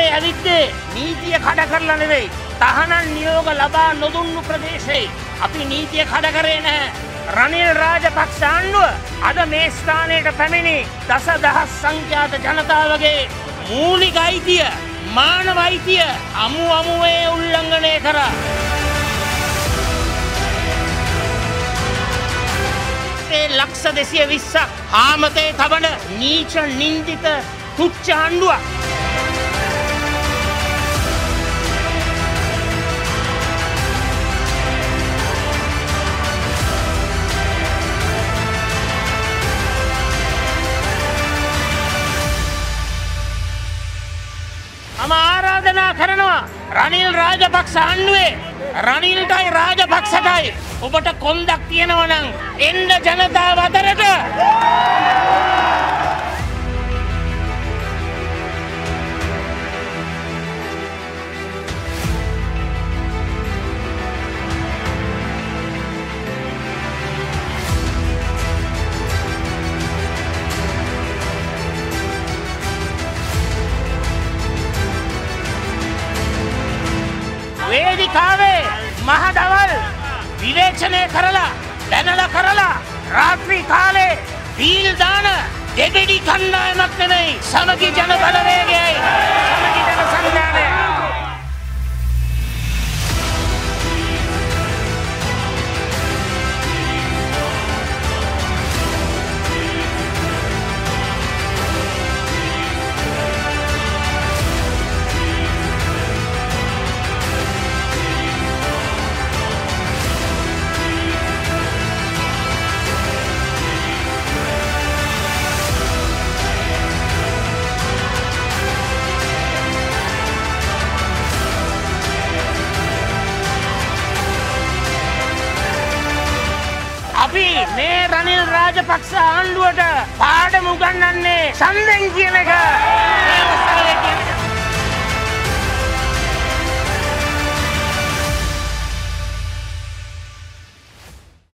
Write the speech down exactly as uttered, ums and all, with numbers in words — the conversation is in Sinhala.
රජයේ ඇවිද්දේ නීතිය කඩ කරලා නෙවෙයි. තහනම් නියෝග ලබා නොදුන්නු ප්‍රදේශේ අපි නීතිය කඩ කරේ නැහැ. රනිල් රාජපක්ෂ ආණ්ඩුව අද මේ ස්ථානයට පැමිණි දසදහස් සංඛ්‍යාත ජනතාවගේ මූලික අයිතිය, මානව අයිතිය අමු අමුවේ උල්ලංඝනය කරා. ඒ ලක්ෂ දෙසිය විස්සක් හාමතේ තබන නීච නින්දිත තුච්ච ආණ්ඩුවක්. මම ආරාධනා කරනවා රනිල් රාජපක්ෂ ආණ්ඩුවේ රනිල්ටයි රාජපක්ෂටයි ඔබට කොන්දක් තියෙනවා නම් එන්න ජනතාව අතරට. වේදිකාවේ මහදවල් විවේචනය කරලා දැනලා කරලා රාත්‍රී කාලේ දීල් දාන දෙබෙඩි කණ්ඩායමක් නෙමෙයි සමගි ජන බලවේගයයි සමගි ජන සංවිධානය. අපි මේ රනිල් රාජපක්ෂ ආණ්ඩුවට පාඩම උගන්වන්නේ ඡන්දෙන් කියන එක.